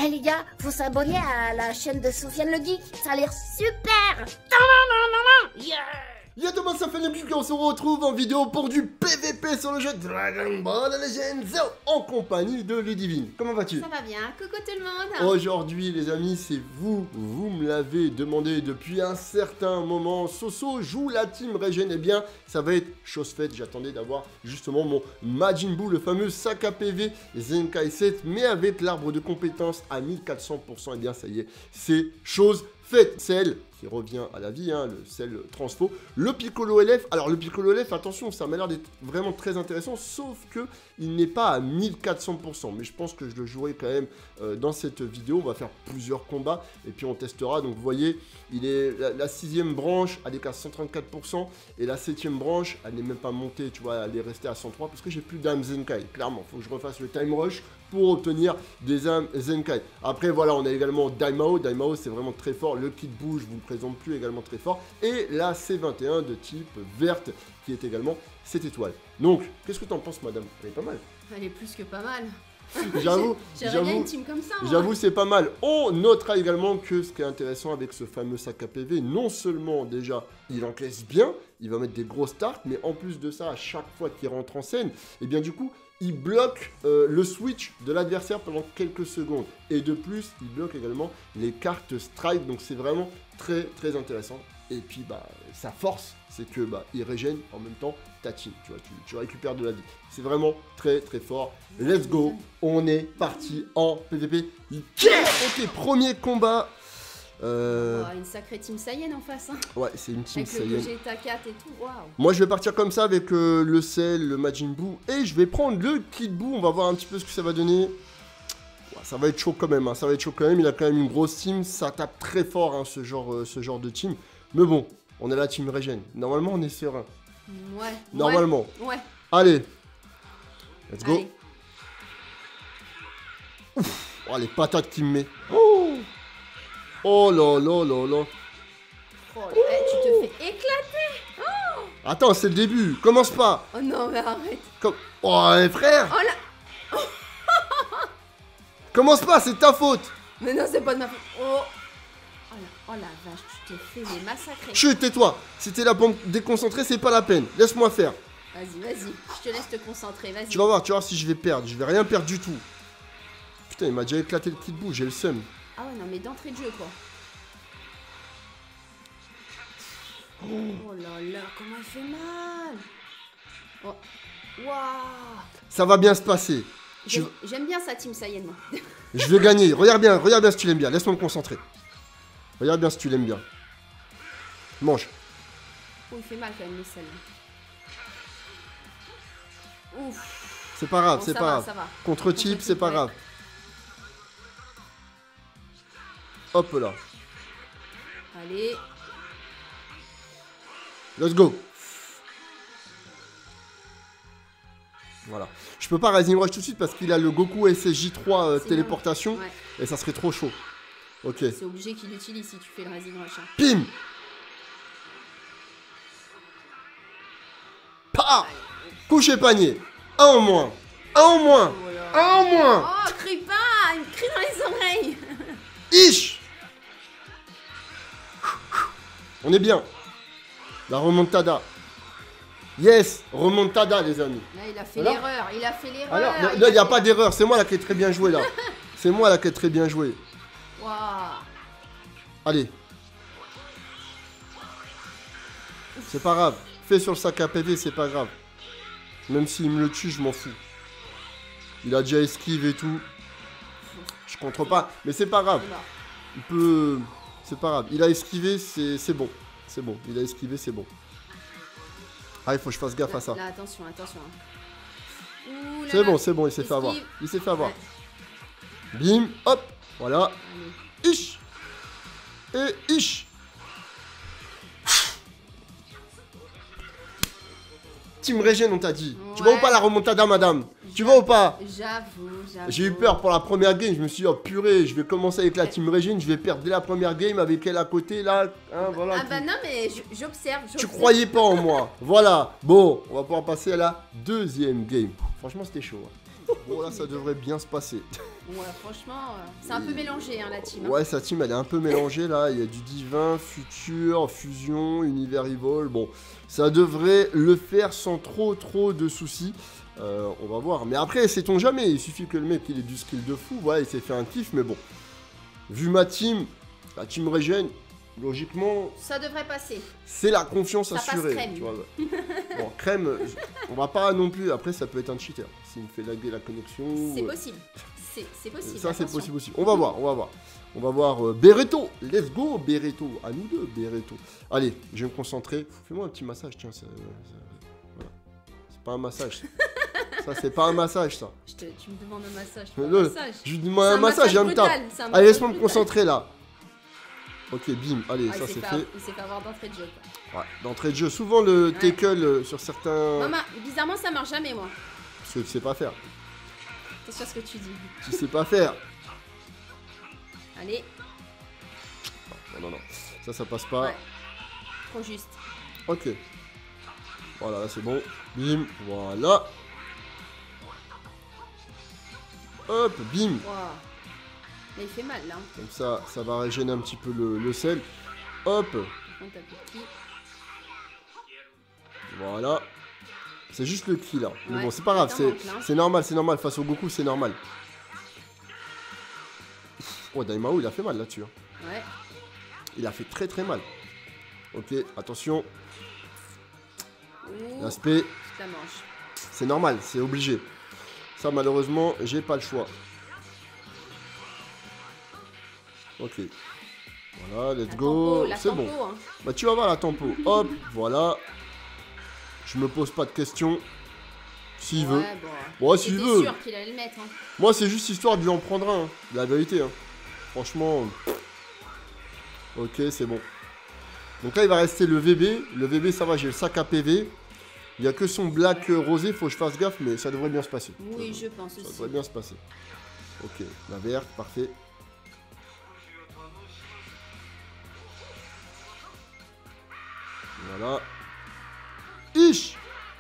Eh les gars, faut s'abonner à la chaîne de Sofiane le Geek, ça a l'air super. Yeah. Yo tout le monde, ça fait le Geek et on se retrouve en vidéo pour du PVP sur le jeu Dragon Ball Legends en compagnie de Ludivine. Comment vas-tu? Ça va bien, coucou tout le monde. Aujourd'hui les amis, c'est vous me l'avez demandé depuis un certain moment. Soso joue la team Regen, et bien ça va être chose faite. J'attendais d'avoir justement mon Majin Buu, le fameux sac à PV Zenkai 7, mais avec l'arbre de compétences à 1400%, et bien ça y est, c'est chose faite. Celle qui revient à la vie, hein, le sel transfo, le Piccolo LF. Alors le Piccolo LF, attention, ça m'a l'air d'être vraiment très intéressant, sauf que il n'est pas à 1400%, mais je pense que je le jouerai quand même dans cette vidéo. On va faire plusieurs combats et puis on testera. Donc vous voyez, il est la 6ème branche, elle est qu'à 134%, et la 7ème branche, elle n'est même pas montée, tu vois, elle est restée à 103 parce que j'ai plus d'âme Zenkai. Clairement, faut que je refasse le time rush pour obtenir des âmes Zenkai. Après voilà, on a également Daimao. Daimao, c'est vraiment très fort. Le kit bouge, je vous le présente plus, également très fort. Et la C21 de type verte, qui est également 7 étoiles. Donc, qu'est-ce que t'en penses, madame? Elle est pas mal. Elle est plus que pas mal. J'avoue, j'aimerais bien une team comme ça. J'avoue, c'est pas mal. On notera également que ce qui est intéressant avec ce fameux sac à PV, non seulement déjà il encaisse bien, il va mettre des grosses starts, mais en plus de ça, à chaque fois qu'il rentre en scène, et bien du coup, il bloque le switch de l'adversaire pendant quelques secondes. Et de plus, il bloque également les cartes strike, donc c'est vraiment très très intéressant. Et puis bah sa force, c'est que bah il régène en même temps ta team, tu vois, tu récupères de la vie. C'est vraiment très très fort. Let's go, on est parti en PVP. Ok, premier combat. Une sacrée team Saiyan en face. Hein. Ouais, c'est une team Saiyan. Avec le Vegeta 4 et tout, waouh. Moi, je vais partir comme ça avec le sel, le Majin Buu, et je vais prendre le Kid Buu. On va voir un petit peu ce que ça va donner. Ouais, ça va être chaud quand même, hein. Ça va être chaud quand même. Il a quand même une grosse team. Ça tape très fort, hein, ce genre de team. Mais bon, on est la team Regen. Normalement, on est serein. Ouais. Normalement. Ouais. Allez. Let's go. Allez. Ouf. Oh, les patates qu'il me met. Oh. Oh là là là là. Oh, tu te fais éclater. Oh. Attends, c'est le début. Commence pas. Oh non, mais arrête. Oh, frère. Oh là. Commence pas, c'est ta faute. Mais non, c'est pas de ma faute. Oh. Oh la vache, tu te fais les massacrer. Chut, tais-toi. Si t'es là pour me déconcentrer, c'est pas la peine. Laisse-moi faire. Vas-y, je te laisse te concentrer, vas-y. Tu vas voir si je vais perdre. Je vais rien perdre du tout. Putain, il m'a déjà éclaté le Kid Buu, j'ai le seum. Ah ouais, non, mais d'entrée de jeu, quoi. Oh là là, comment il fait mal. Oh, waouh. Ça va bien se passer. J'aime bien sa team Saiyan, moi. Je vais gagner. Regarde bien si tu l'aimes bien. Laisse-moi me concentrer. Regarde bien si tu l'aimes bien. Mange. Oh, il fait mal quand même, le sel. Ouf. C'est pas grave, Bon, c'est ça pas va, grave. ça va. Contre type, c'est pas ouais. grave. Hop là. Allez. Let's go. Voilà. Je peux pas Rising Rush tout de suite parce qu'il a le Goku SSJ3 téléportation. Ouais. Et ça serait trop chaud. Ok. C'est obligé qu'il l'utilise si tu fais le Rising Rush. Hein. Pim. Pa. Coucher panier. Un en moins. Un en moins. Oh là. Un en moins. Oh, crie pas. Il me crie dans les oreilles. Ish. On est bien. La remontada. Yes, remontada les amis. Là, il a fait Voilà. l'erreur. Il a fait l'erreur. Alors, là, il n'y a pas d'erreur. C'est moi là qui ai très bien joué là. C'est moi là qui ai très bien joué. Waouh. Allez. C'est pas grave. Fais sur le sac à PV, c'est pas grave. Même s'il me le tue, je m'en fous. Il a déjà esquive et tout. Je contre pas, mais c'est pas grave. Il peut... C'est pas grave. Il a esquivé, c'est bon. C'est bon. Il a esquivé, c'est bon. Ah, il faut que je fasse gaffe à ça. Là, attention, attention. C'est bon, il s'est fait avoir. Il s'est fait avoir. Ouais. Bim, hop, voilà. Allez. Ish. Et ish. Team Regen, on t'a dit. Ouais. Tu vas ou pas la remontada, madame? Tu vas ou pas? J'avoue. J'ai eu peur pour la première game. Je me suis dit, oh purée, je vais commencer avec la Team Regen. Je vais perdre dès la première game avec elle à côté, là. Hein, voilà, ah bah non, mais j'observe. Tu croyais pas en moi. Voilà. Bon, on va pouvoir passer à la deuxième game. Franchement, c'était chaud. Hein. Bon, là, ça devrait bien se passer. Ouais, franchement, c'est un peu mélangé, hein, la team. Hein. Ouais, sa team, elle est un peu mélangée, là. Il y a du divin, futur, fusion, univers evil. Bon, ça devrait le faire sans trop de soucis. On va voir. Mais après, sait-on jamais. Il suffit que le mec, il ait du skill de fou. Voilà, il s'est fait un kiff. Mais bon, vu ma team, la team Regen, logiquement... Ça devrait passer. C'est la confiance ça assurée. Passe crème. Tu vois. Bon, crème, on va pas non plus... Après, ça peut être un cheater. S'il me fait laguer la connexion... C'est possible. C'est possible. Ça, c'est attention. possible aussi. On va voir. On va voir Bereto. Let's go, Bereto. À nous deux, Bereto. Allez, je vais me concentrer. Fais-moi un petit massage, tiens. Voilà. C'est pas un massage. Ça, c'est pas un massage, ça. Tu me demandes un massage. Je lui demande un massage, il va me tape. Allez, laisse-moi me concentrer, là. Ok, bim. Allez, ça, c'est fait. Il s'est fait avoir d'entrée de jeu, quoi. Ouais, d'entrée de jeu. Souvent, le tackle sur certains... Maman, bizarrement, ça marche jamais, moi. Parce que tu sais pas faire. C'est sûr ce que tu dis. Tu sais pas faire. Allez. Non. Ça passe pas. Ouais. Trop juste. Ok. Voilà, là c'est bon. Bim. Voilà. Hop, bim. Wow. Mais il fait mal, là. Comme ça va régénérer un petit peu le sel. Hop. On tape le pied. Voilà. C'est juste le ki là. Mais Ouais, bon, c'est pas grave. C'est normal. Face au Goku, c'est normal. Oh, Daimao, il a fait mal là-dessus. Hein. Ouais. Il a fait très mal. Ok, attention. Ouh. L'aspect. La manche. C'est normal, c'est obligé. Ça, malheureusement, j'ai pas le choix. Ok. Voilà, let's go. C'est bon. Hein. Bah, tu vas voir la tempo. Hop, voilà. Je me pose pas de questions. S'il veut. Bon, ouais, s'il veut. sûr qu'il allait le mettre. Hein. Moi, c'est juste histoire de lui en prendre un. Hein. La vérité. Hein. Franchement. Ok, c'est bon. Donc là, il va rester le VB. Le VB, ça va, j'ai le sac à PV. Il n'y a que son black rosé. Faut que je fasse gaffe, mais ça devrait bien se passer. Oui, je pense aussi. Ça devrait bien se passer. Ok, la verte, parfait. Voilà. Ish.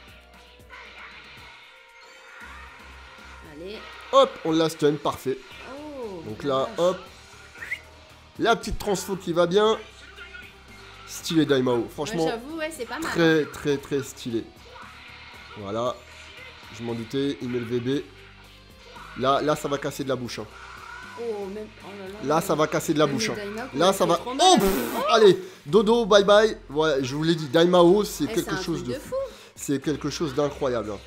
Allez. Hop, on l'a stun, parfait. Oh, donc là, hop. La petite transfo qui va bien. Stylé Daimao. Franchement, j'avoue, ouais, c'est pas mal. très stylé. Voilà. Je m'en doutais, il met le VB. Là, ça va casser de la bouche. Hein. Oh, même... Là, ça va casser de la bouche. Hein. Là, ça va... Oh, allez, dodo, bye bye. Ouais, je vous l'ai dit, Daimao, c'est quelque chose de fou. C'est quelque chose d'incroyable. Hein.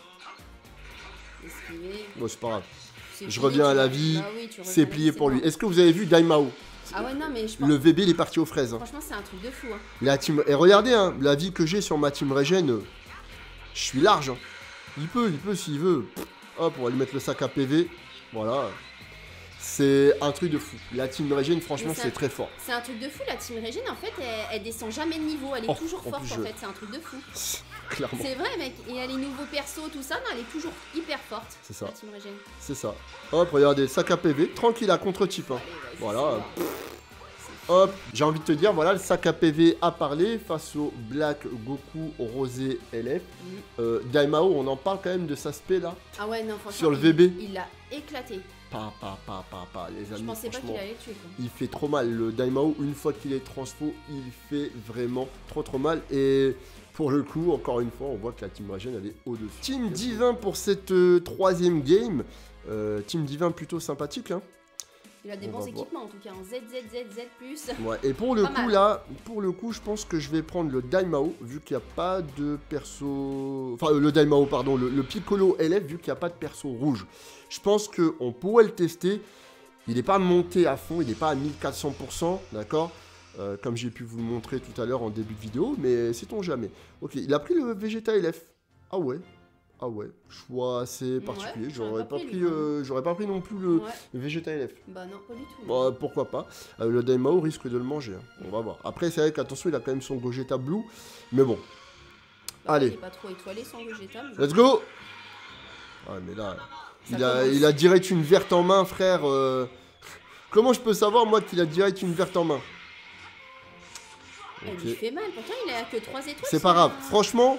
Bon, c'est pas grave. Je reviens à la vie. Bah oui, c'est plié pour lui. Est-ce que vous avez vu Daimao? Ah ouais, non, mais je pense... Le VB, il est parti aux fraises. Hein. Franchement, c'est un truc de fou. Hein. La team... Et regardez, hein, la vie que j'ai sur ma team Regen, je suis large. Hein. Il peut s'il veut. Hop, on va lui mettre le sac à PV. Voilà. C'est un truc de fou. La team Regen, franchement, c'est très fort. C'est un truc de fou. La team Regen, en fait, elle descend jamais de niveau. Elle est toujours forte, en fait. C'est un truc de fou. Clairement. C'est vrai, mec. Il y a les nouveaux persos, tout ça. Non, elle est toujours hyper forte. C'est ça. La team Regen. C'est ça. Hop, regardez, sac à PV. Tranquille, à contre-type. Hein. Allez, voilà. Hop, j'ai envie de te dire, voilà, le sac à PV a parlé face au Black Goku Rosé LF. Daimao, on en parle quand même de cet aspect là. Ah ouais, non, franchement. Sur le VB. Il l'a éclaté. Les amis. Je pensais pas qu'il allait tuer. Quoi. Il fait trop mal. Le Daimao, une fois qu'il est transfo, il fait vraiment trop mal. Et pour le coup, encore une fois, on voit que la Team Regen, elle est au-dessus. Team Divin pour cette troisième game. Team Divin plutôt sympathique, hein. Il a des bons équipements en tout cas, en ZZZZ+. Ouais, et pour le coup là, je pense que je vais prendre le Daimao, vu qu'il n'y a pas de perso... Enfin, le Daimao, pardon, le Piccolo LF, vu qu'il n'y a pas de perso rouge. Je pense qu'on pourrait le tester. Il n'est pas monté à fond, il n'est pas à 1400%, d'accord, comme j'ai pu vous le montrer tout à l'heure en début de vidéo, mais sait-on jamais. Ok, il a pris le Vegeta LF. Ah ouais. Ah ouais, choix assez particulier. J'aurais pas pris non plus le Vegeta LF. Bah non, pas du tout. Bah, pourquoi pas. Le Daimao risque de le manger. Hein. On va voir. Après, c'est vrai qu'attention, il a quand même son Gogeta Blue. Mais bon. Bah, allez. Il est pas trop étoilé son Gogeta. Let's go. Ah, mais là, il a direct une verte en main, frère. Comment je peux savoir, moi, qu'il a direct une verte en main? Il lui fait mal. Pourtant, il a que 3 étoiles. C'est pas grave. Franchement...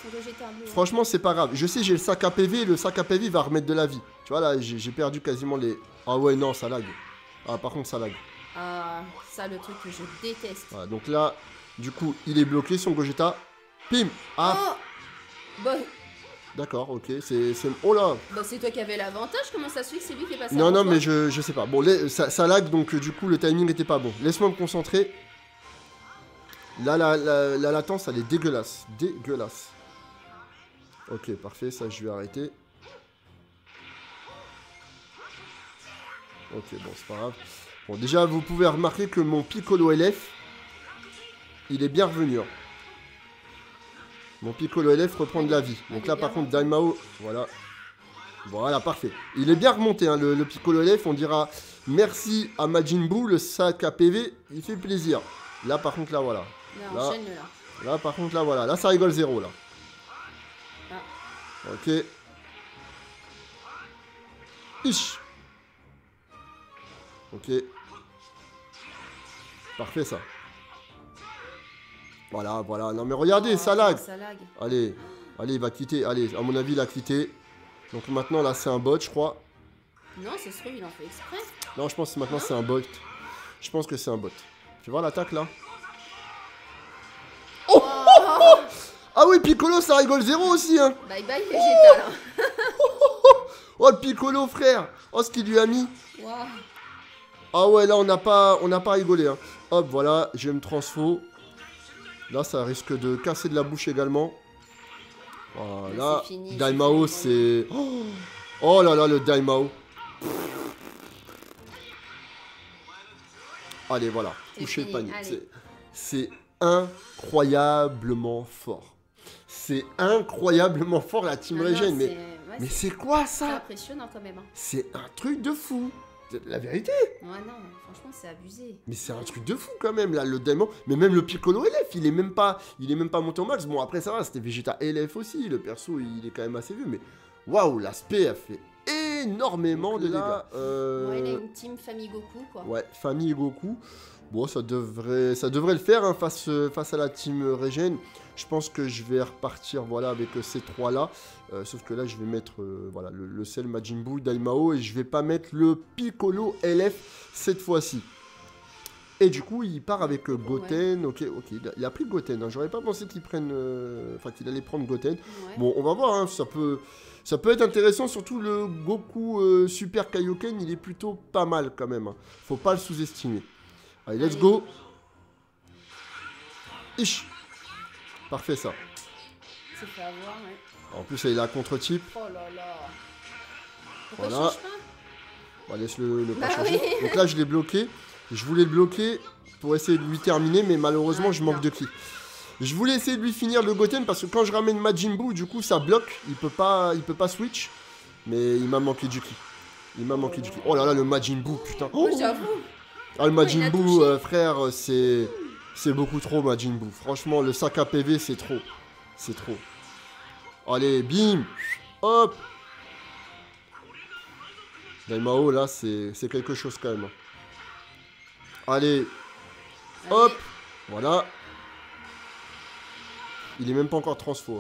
son Gogeta bleu. Franchement, c'est pas grave. Je sais, j'ai le sac à PV. Le sac à PV va remettre de la vie. Tu vois, là, j'ai perdu quasiment les... Ah ouais, non, ça lag. Ah, par contre, ça lag. Ah, ça, le truc que je déteste. Voilà, donc là, du coup, il est bloqué, son Gogeta. Pim. Ah, Oh bah, d'accord, ok. C'est... Oh là. bah, c'est toi qui avais l'avantage. Comment ça se fait que c'est lui qui est passé Non, avant non, toi? mais je sais pas. Bon, ça lag, donc du coup, le timing était pas bon. Laisse-moi me concentrer. Là, la latence, elle est dégueulasse. Dégueulasse. Ok, parfait, ça, je vais arrêter. Ok, bon, c'est pas grave. Bon, déjà, vous pouvez remarquer que mon Piccolo LF, il est bien revenu. Hein. Mon Piccolo LF reprend de la vie. Donc là, par contre, Daimao, voilà. Voilà, parfait. Il est bien remonté, hein, le Piccolo LF. On dira merci à Majin Buu, le sac à PV, il fait plaisir. Là, par contre, là, voilà. Là, Là. enchaîne là. Là, par contre, là, voilà. Là, ça rigole zéro, là. Ah. Ok. Ish. Ok. Parfait, ça. Voilà, voilà. Non, mais regardez, Oh, ça lag. Ça lag. Allez, allez, il va quitter. Allez, à mon avis, il a quitté. Donc maintenant, là, c'est un bot, je crois. Non, c'est ce il en fait exprès. Non, je pense que maintenant, c'est un bot. Je pense que c'est un bot. Tu vois l'attaque, là? Oh, Ah oui, Piccolo, ça rigole zéro aussi, hein. bye bye Vegeta là. Oh, le Piccolo, frère. Oh, ce qu'il lui a mis. Wow. Ah ouais, là, on n'a pas rigolé, hein. Hop, voilà, je me transfo. Là, ça risque de casser de la bouche également. Voilà. C'est fini, Daimao, c'est c'est... Oh là là, le Daimao. Allez, voilà. C'est Toucher le fini, panier. allez. C'est incroyablement fort. C'est incroyablement fort, la Team Ah non, Regen. c'est- Mais, ouais, mais c'est c'est quoi c'est ça? impressionnant quand même. Hein. C'est un truc de fou. C'est la vérité. Ouais, non, franchement, c'est abusé. Mais c'est un truc de fou quand même, là, le Daimao. Mais même le Piccolo LF, il est même pas monté au max. Bon, après, ça va, c'était Vegeta LF aussi. Le perso, il est quand même assez vieux. Mais waouh, l'aspect a fait énormément de dégâts. Ouais, il a une team famille Goku, quoi. Ouais, famille Goku. Bon, ça devrait le faire hein, face à la Team Regen. Je pense que je vais repartir voilà, avec ces trois-là. Sauf que là, je vais mettre voilà, le Cell Majin Buu, Daimao. Et je vais pas mettre le Piccolo LF cette fois-ci. Et du coup, il part avec Goten. Ouais. Ok, il a pris Goten. Hein. J'aurais pas pensé qu'il prenne... Enfin, qu'il allait prendre Goten. Ouais. Bon, on va voir. Hein, ça peut être intéressant. Surtout le Goku Super Kaioken, il est plutôt pas mal quand même. Hein. Faut pas le sous-estimer. Allez, let's go. Ish. Parfait, ça. C'est fait avoir, ouais. En plus, il a contre-type. Oh là là. Pourquoi Voilà. il change pas? Bon, laisse-le pas Bah changer. oui. Donc là, je l'ai bloqué. Je voulais le bloquer pour essayer de lui terminer, mais malheureusement, je manque de ki. Je voulais essayer de lui finir le Goten parce que quand je ramène Majin Buu, du coup, ça bloque. Il peut pas switch. Mais il m'a manqué du ki. Il m'a manqué du ki. Oh là là, le Majin Buu, putain. Oh, j'avoue. Ah, le Majin Buu, frère, c'est beaucoup trop, Majin Buu. Franchement, le sac à PV, c'est trop. C'est trop. Allez, bim. Hop. Daimao, là, c'est quelque chose quand même. Allez. Hop. Voilà. Il est même pas encore transfo.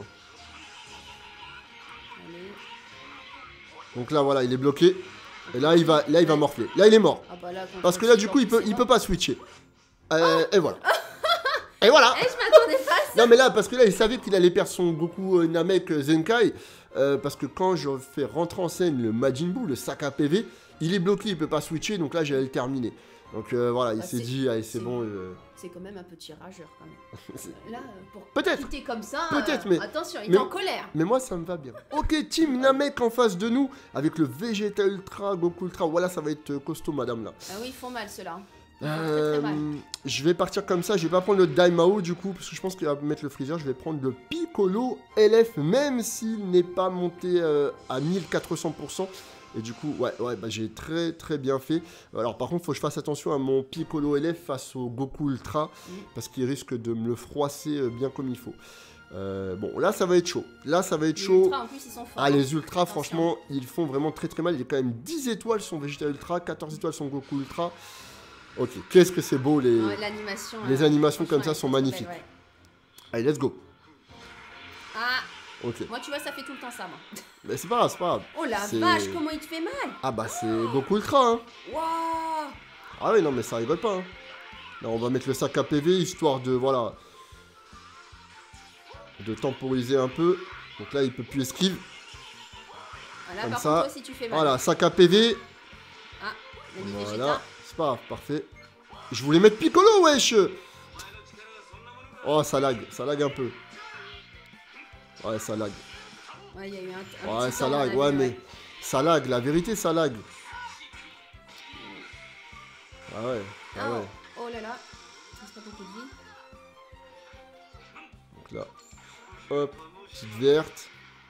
Allez. Donc là, voilà, il est bloqué. Et là, il va morfler. Là, il est mort. Ah bah là, parce que là, du coup, il peut pas switcher. Et voilà. Et voilà. Eh, je m'attendais pas à ça. Non, mais là, parce que là, il savait qu'il allait perdre son Goku Namek Zenkai. Parce que quand je fais rentrer en scène le Majin Buu, le sac à PV, il est bloqué, il peut pas switcher. Donc là, j'allais le terminer. Donc voilà, il s'est dit, allez, c'est bon. C'est quand même un petit rageur, quand même. Là, pour peut-être quitter comme ça, mais attention, il est en colère. Mais moi, ça me va bien. Ok, Team Namek en face de nous, avec le Vegeta Ultra, Goku Ultra. Voilà, ça va être costaud, madame, là. Ah oui, ils font mal, ceux-là. Très mal. Je vais partir comme ça, je vais pas prendre le Daimao, du coup, parce que je pense qu'il va mettre le Freezer. Je vais prendre le Piccolo LF, même s'il n'est pas monté à 1400%. Et du coup, ouais, bah, j'ai très bien fait. Alors par contre, il faut que je fasse attention à mon Piccolo LF face au Goku Ultra, parce qu'il risque de me le froisser bien comme il faut. Bon, là, ça va être chaud. Là, ça va être chaud. Ultra, en plus, ils sont forts. Ah, les Ultras, franchement, ils font vraiment très mal. Il y a quand même 10 étoiles son Vegeta Ultra, 14 étoiles son Goku Ultra. Ok, qu'est-ce que c'est beau, les animations comme ça sont magnifiques. Belle, ouais. Allez, let's go. Ah Ok. Moi, tu vois, ça fait tout le temps ça, moi. Mais c'est pas grave, c'est pas grave. Oh la C'est- vache, comment il te fait mal. Ah bah c'est beaucoup ultra, hein. Waouh. Ah oui, non, mais ça rigole pas, hein. Là, on va mettre le sac à PV, histoire de, voilà... de temporiser un peu. Donc là, il peut plus esquive. Voilà, Comme par ça. contre, toi aussi, tu fais mal. Voilà, sac à PV. Ah, l'ami Voilà, Vegeta. c'est pas grave, parfait. Je voulais mettre Piccolo, wesh. Oh, ça lag un peu. Ouais, ça lag. Ouais, il y a eu un Ouais, petit ça temps, on a lag, vu, ouais, mais... Ça lag, la vérité, ça lag. Ah ouais, ah Oh, ouais. oh là là. Ça se pas beaucoup de vie. Donc là, hop, petite verte.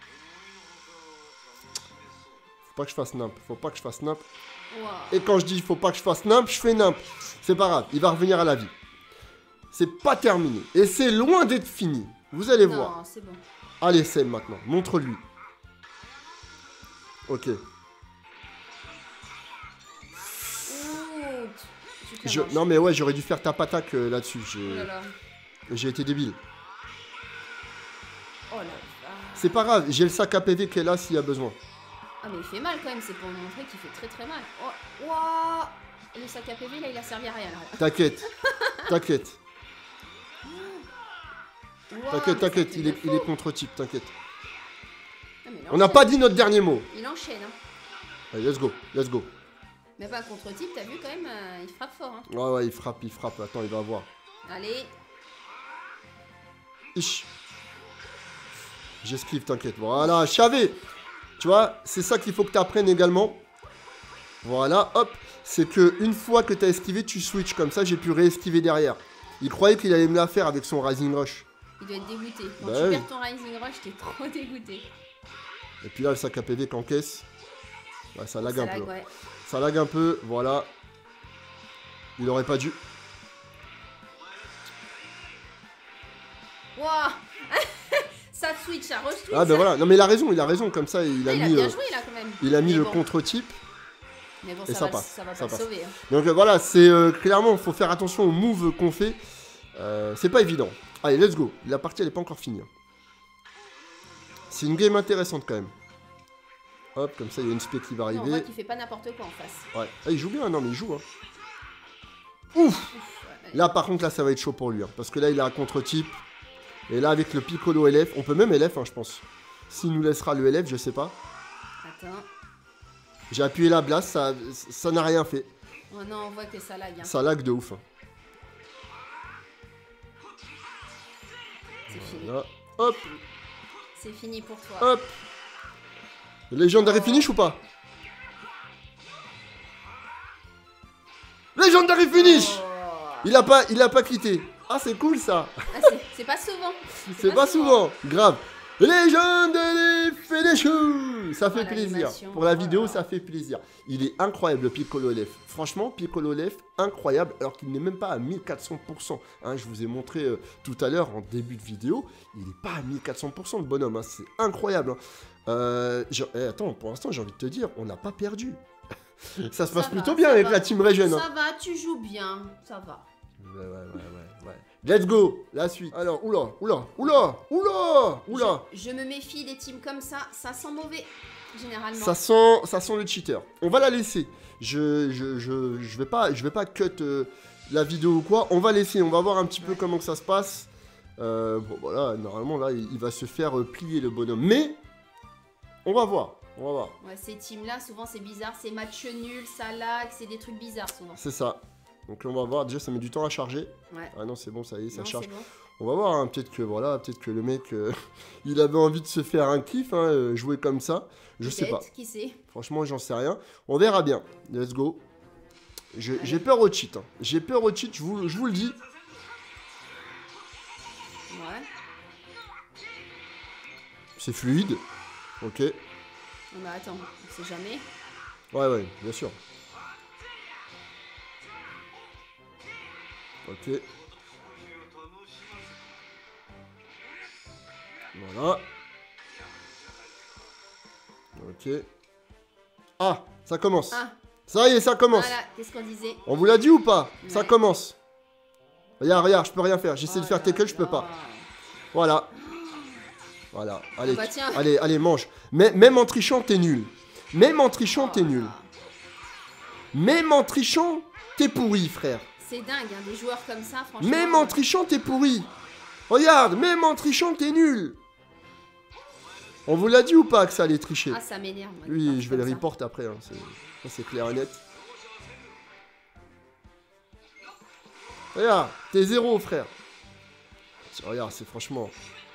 Faut pas que je fasse nimp, faut pas que je fasse nimp. Waouh. Et quand je dis faut pas que je fasse nimp, je fais nimp. C'est pas grave, il va revenir à la vie. C'est pas terminé. Et c'est loin d'être fini. Vous allez voir. Non, c'est bon. Allez, Sam, maintenant. Montre-lui. Ok. Ouh, tu te la manges. Non, mais ouais, j'aurais dû faire tap attaque là-dessus. Oh là là. J'ai été débile. Oh là là. C'est pas grave, j'ai le sac à PV qui est là s'il y a besoin. Ah mais il fait mal quand même, c'est pour montrer qu'il fait très très mal. Oh, waouh. Et le sac à PV là, il a servi à rien là. T'inquiète. T'inquiète. Waouh, T'inquiète, mais t'inquiète. ça fait Il est de fou. contre-type, t'inquiète. Ah, mais il On n'a enchaîne. pas dit notre dernier mot. Il enchaîne, hein. Allez, let's go, let's go. Mais pas contre-type, t'as vu quand même, il frappe fort, hein. Ouais, ouais, il frappe, il frappe. Attends, il va voir. Allez. Ich. J'esquive, t'inquiète. Voilà, je savais. Tu vois, c'est ça qu'il faut que tu apprennes également. Voilà, hop. C'est que une fois que tu as esquivé, tu switches comme ça. J'ai pu réesquiver derrière. Il croyait qu'il allait me la faire avec son Rising Rush. Il doit être dégoûté. Quand Bah tu oui. perds ton Rising Rush, t'es trop dégoûté. Et puis là, le sac à PV qu'encaisse. Ouais, ça lag Ça un lag, peu. ouais. Ça lag un peu, voilà. Il aurait pas dû. Waouh. Ça switch, ça re-switch. Ah ben voilà, non mais il a raison, comme ça il a Ah, il a mis, bien joué là quand même. il a mis Mais le bon. contre-type. Mais bon, Et ça va, passe, ça va ça pas passe. le sauver. Hein. Donc voilà, c'est clairement, il faut faire attention aux moves qu'on fait. C'est pas évident. Allez, let's go. La partie elle est pas encore finie. Hein. C'est une game intéressante quand même. Hop, comme ça il y a une spé qui va Non, on voit arriver. qu'il fait pas n'importe quoi en face. Ouais. Ah, il joue bien, non mais il joue. Hein. Ouf. Ouf, ouais. Là par contre là ça va être chaud pour lui. Hein, parce que là il a un contre-type. Et là avec le Piccolo LF, on peut même LF hein, je pense. S'il nous laissera le LF, je sais pas. Attends. J'ai appuyé la blast, ça n'a rien fait. Oh non, on voit que ça lag. Hein. Ça lag de ouf. Hein. C'est fini. Voilà. Hop, C'est fini pour toi. hop. Legendary finish ou pas? Legendary finish. Oh. Il a pas quitté. Ah c'est cool ça. Ah, c'est pas souvent. C'est pas souvent. Grave. Legendary finish. Ça fait Oh, plaisir. l'animation. Pour la Oh vidéo là. ça fait plaisir. Il est incroyable le Piccolo LF. Franchement Piccolo LF incroyable alors qu'il n'est même pas à 1400%. Hein, je vous ai montré tout à l'heure en début de vidéo. Il n'est pas à 1400% le bonhomme. Hein. C'est incroyable. Hein. Attends, pour l'instant j'ai envie de te dire, on n'a pas perdu. Ça se passe va, plutôt ça bien avec va. la team Regen. Hein. Ça va, tu joues bien. Ça va. Ouais. Let's go, la suite. Alors, oula. Je me méfie des teams comme ça sent mauvais, généralement. Ça sent le cheater. On va la laisser. Je vais pas cut la vidéo ou quoi. On va laisser, on va voir un petit peu comment que ça se passe. Bon, voilà, normalement, là, il va se faire plier le bonhomme. Mais, on va voir. Ouais, ces teams-là, souvent, c'est bizarre. C'est match nul, ça lag, c'est des trucs bizarres, souvent. C'est ça. Donc là, on va voir. Déjà, ça met du temps à charger. Ouais. Ah non, c'est bon, ça y est, ça Non, charge. c'est bon. On va voir, hein, peut-être que le mec, il avait envie de se faire un kiff, hein, jouer comme ça. Je sais pas. Peut-être, qui sait. Franchement, j'en sais rien. On verra bien. Let's go. J'ai peur au cheat. Hein. J'ai peur au cheat, je vous le dis. Ouais. C'est fluide. Ok. Non, mais attends, on sait jamais. Ouais, bien sûr. Ok. Voilà. Ok. Ah, ça commence. Ah, Ça y est, ça commence. voilà, qu'est-ce qu'on disait? On vous l'a dit ou pas? Ça Ouais. commence. Regarde, je peux rien faire. J'essaie de Oh faire là tackle, je peux là. pas. Voilà. Voilà, allez, bah tiens. allez, mange. Mais, même en trichant, t'es nul. Même en trichant, t'es nul. Même en trichant, t'es pourri, frère. C'est dingue, hein, des joueurs comme ça, franchement. Même en trichant, t'es pourri. Regarde, même en trichant, t'es nul. On vous l'a dit ou pas que ça allait tricher? Ah, ça m'énerve. moi, Oui, des je vais le comme ça. report après. Hein. Ça, c'est clair et net. Regarde, t'es 0, frère. Regarde, c'est franchement...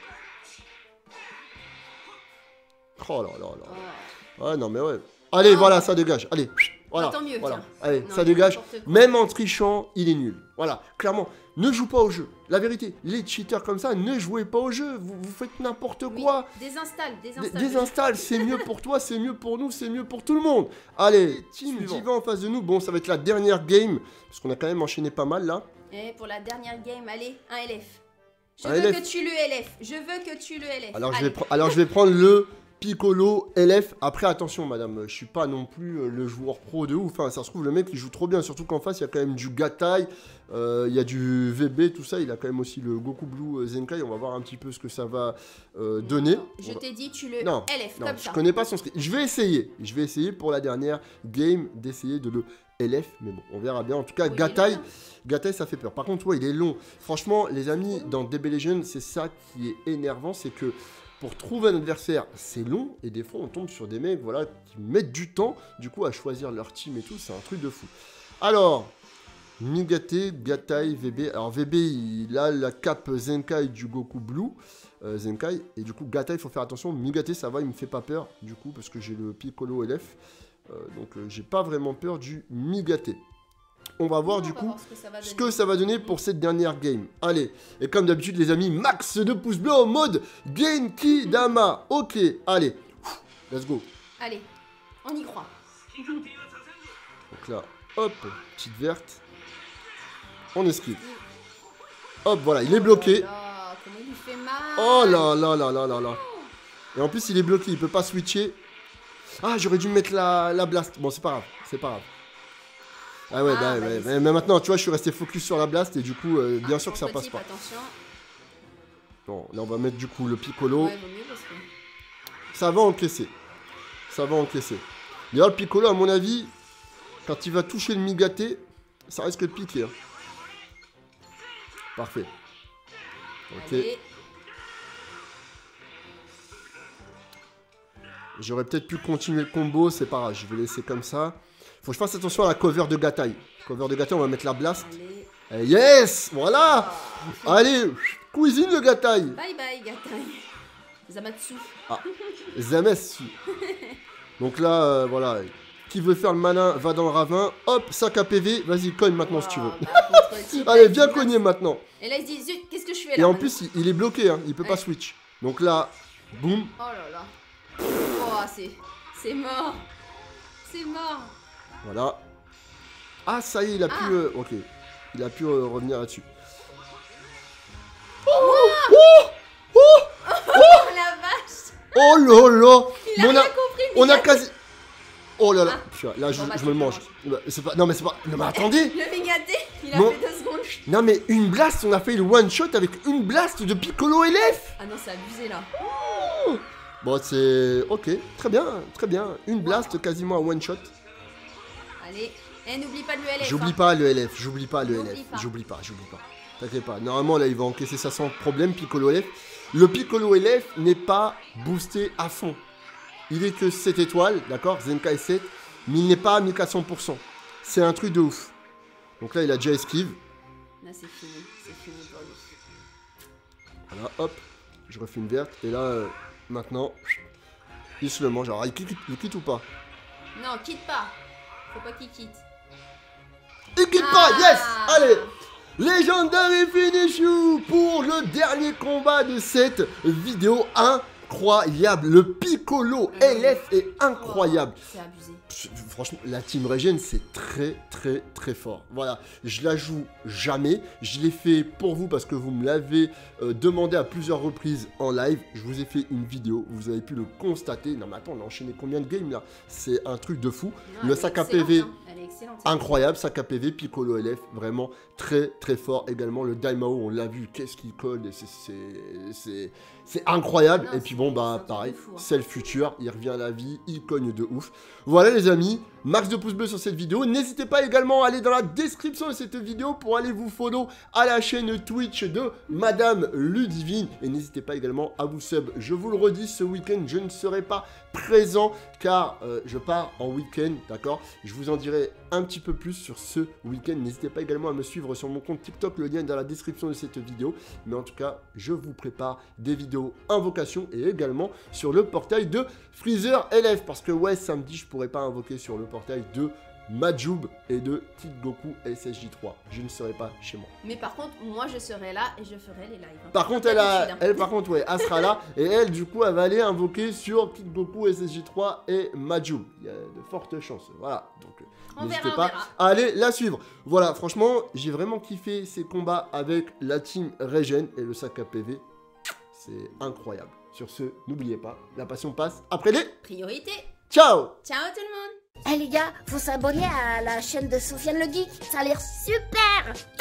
Oh là là là. Oh. Ouais, non, mais ouais. Allez, voilà, ça dégage. Allez, voilà. Ah, tant mieux, voilà. tiens. Allez, Non, ça mais dégage. n'importe quoi. Même en trichant, il est nul. Voilà, clairement, ne joue pas au jeu. La vérité, les cheaters comme ça, ne jouez pas au jeu. Vous faites n'importe Oui, quoi. désinstalle. Désinstalle, c'est mieux pour toi, c'est mieux pour nous, c'est mieux pour tout le monde. Allez, team Diva en face de nous. Bon, ça va être la dernière game, parce qu'on a quand même enchaîné pas mal là. Et pour la dernière game, allez, un LF. Je Un veux LF. que tu le LF. Je veux que tu le LF. Alors Allez. je vais prendre le Piccolo LF. Après, attention, madame, je suis pas non plus le joueur pro de ouf. Enfin, ça se trouve, le mec, il joue trop bien. Surtout qu'en face, il y a quand même du Gatai, il y a du VB, tout ça. Il a quand même aussi le Goku Blue Zenkai. On va voir un petit peu ce que ça va donner. Non, je t'ai dit, tu le Non, LF non, comme je ça. connais pas son script. Je vais essayer pour la dernière game d'essayer de le LF. Mais bon, on verra bien. En tout cas, Oui, Gatai, il est bien. Gatai, ça fait peur. Par contre, ouais, il est long. Franchement, les amis, dans DB Legends, c'est ça qui est énervant, c'est que pour trouver un adversaire, c'est long, et des fois, on tombe sur des mecs, voilà, qui mettent du temps, du coup, à choisir leur team et tout, c'est un truc de fou. Alors, Migate, Gatai, VB. Alors, VB, il a la cape Zenkai du Goku Blue, Zenkai, et du coup, Gatai, il faut faire attention. Migate, ça va, il me fait pas peur, du coup, parce que j'ai le Piccolo LF, donc j'ai pas vraiment peur du Migate. On va voir du coup ce que ça va donner pour cette dernière game. Allez, et comme d'habitude les amis, max de pouces bleus en mode Genki Dama. Ok, allez, let's go. Allez, on y croit. Donc là, hop, petite verte. On esquive. Hop, voilà, il est bloqué. Oh là, comment il lui fait mal. Oh là là là là là là. Et en plus il est bloqué, il peut pas switcher. Ah, j'aurais dû mettre la blast. Bon, c'est pas grave, c'est pas grave. Ah ouais, bah, ouais, mais maintenant, tu vois, je suis resté focus sur la blast et du coup, bien sûr que ça passe pas. Attention. Bon, là, on va mettre du coup le Piccolo. Ouais, vaut mieux parce que... Ça va encaisser. Ça va encaisser. D'ailleurs, le Piccolo, à mon avis, quand il va toucher le Migate, ça risque de piquer. Hein. Parfait. Ok. Allez. J'aurais peut-être pu continuer le combo, c'est pas grave, je vais laisser comme ça. Faut que je fasse attention à la cover de Gatai. Cover de Gatai, on va mettre la blast. Allez. Et yes, voilà. Allez, cuisine le Gatai. Bye bye, Gatai. Zamatsu. Ah, Zamatsu. Donc là, voilà. Qui veut faire le malin, va dans le ravin. Hop, sac à PV. Vas-y, cogne maintenant si tu veux. Allez, viens cogner maintenant. Et là, il se dit, zut, qu'est-ce que je fais là? Et en plus, il est bloqué, hein. Il peut pas switch. Donc là, boum. Oh là là. Oh, c'est mort. C'est mort. Voilà. Ah, ça y est, il a pu... ok. Il a pu revenir là-dessus. Oh la vache. Oh là là. Il a rien compris. On a quasi... Oh là là. Là, je Bon, bah, me le mange. C'est pas... Non, mais c'est pas... Non, mais attendez. Le Migate, il a Non. fait 2 secondes. Non, mais une blast, on a fait le one-shot avec une blast de Piccolo LF. Ah non, c'est abusé là. Bon, c'est... Ok, très bien, très bien. Une blast quasiment à one-shot. Allez. Et n'oublie pas de le LF. J'oublie hein. pas le LF, j'oublie pas le N'oublie LF. pas. J'oublie pas. T'inquiète pas. Normalement, là, il va encaisser ça sans problème, Piccolo LF. Le Piccolo LF n'est pas boosté à fond. Il est que 7 étoiles, d'accord, Zenkai 7, mais il n'est pas à 1400%. C'est un truc de ouf. Donc là, il a déjà esquive. Là, c'est fini pour lui. Voilà, hop, je refais une verte. Et là, maintenant, il se le mange. Alors, il quitte ou pas? Non, quitte pas. Faut pas qu'il quitte. Il quitte pas, yes. Allez, Legendary Finish You pour le dernier combat de cette vidéo. Incroyable, le Piccolo LF est incroyable. C'est abusé. Franchement, la Team Regen, c'est très très très fort. Voilà, je la joue jamais. Je l'ai fait pour vous parce que vous me l'avez demandé à plusieurs reprises en live. Je vous ai fait une vidéo, vous avez pu le constater. Non mais attends, on a enchaîné combien de games là? C'est un truc de fou. Non, Le elle est sac à excellente, PV, hein. Elle est excellente. excellente. Incroyable, sac à PV, Piccolo LF, vraiment très très fort. Également le Daimao, on l'a vu, qu'est-ce qu'il colle, c'est incroyable. Non, et puis bon, c'est bah un truc pareil, de fou, hein. c'est le futur, il revient à la vie, il cogne de ouf. Voilà les amis, max de pouces bleus sur cette vidéo. N'hésitez pas également à aller dans la description de cette vidéo pour aller vous follow à la chaîne Twitch de Madame Ludivine. Et n'hésitez pas également à vous sub. Je vous le redis, ce week-end, je ne serai pas présent car je pars en week-end, d'accord? Je vous en dirai un petit peu plus sur ce week-end. N'hésitez pas également à me suivre sur mon compte TikTok, le lien est dans la description de cette vidéo. Mais en tout cas, je vous prépare des vidéos invocation et également sur le portail de Freezer LF. Parce que ouais, samedi, je pourrais pas invoquer sur le portail de Majub et de Kid Goku SSJ3. Je ne serai pas chez moi. Mais par contre, moi je serai là et je ferai les lives. Hein. Par contre, elle sera là et elle, du coup, elle va aller invoquer sur Kid Goku SSJ3 et Majub. Il y a de fortes chances. Voilà. Donc, n'hésitez pas à aller la suivre. Voilà, franchement, j'ai vraiment kiffé ces combats avec la team Regen et le sac à PV. C'est incroyable. Sur ce, n'oubliez pas, la passion passe après les priorités. Ciao. Ciao tout le monde. Eh les gars, faut s'abonner à la chaîne de Sofiane le Geek, ça a l'air super.